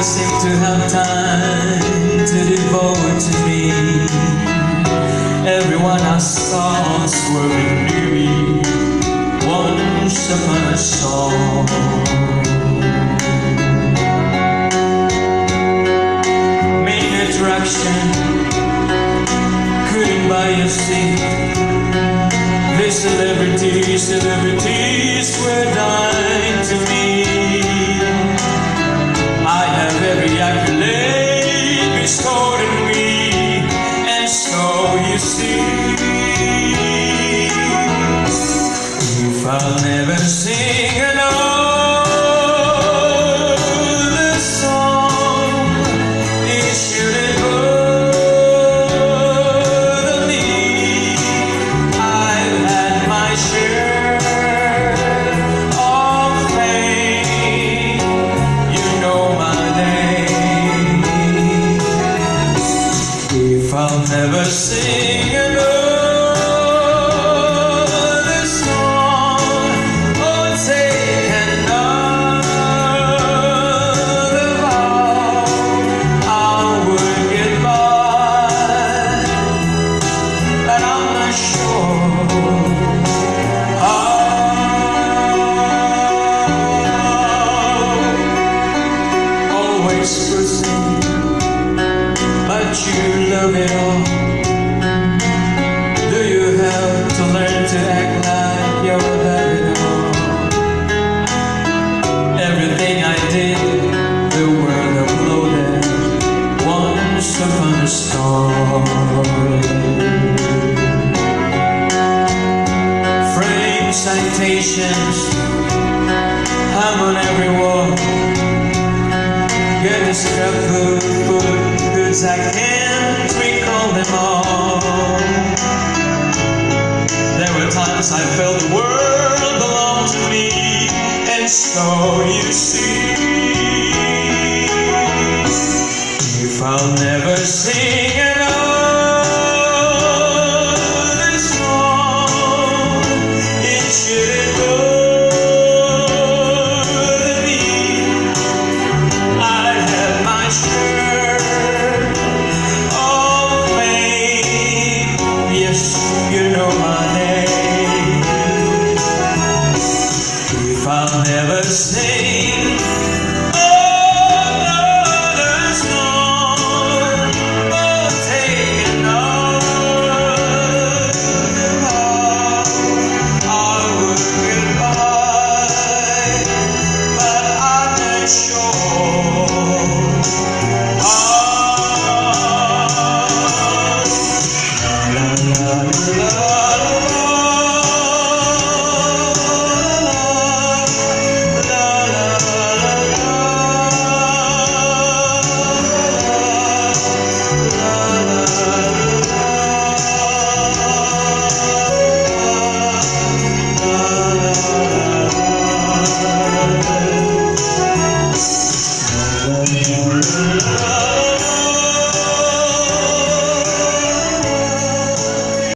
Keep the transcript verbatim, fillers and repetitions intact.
Nobody seemed to have time to devote to me. Everyone I saw swerving near me, once upon a song. Main attraction, couldn't buy a seat. The celebrities, celebrities were dying to meet. I have every accolade bestowed on me, and so you see, if I'll never sing another song, it shouldn't bother me. I've had my share of fame, you know my name. If I'll never sing another song, or take another vow, I would get by, but I'm not sure how. Always proceed, but you love it all. Do you have to learn to act like you're above it all? Everything I did, the world uploaded once upon a star. Frame citations, I'm on every wall. Get the scrapbook full, 'cause I can't recall them all. There were times I felt the world belonged to me, and so you see, if I'll never see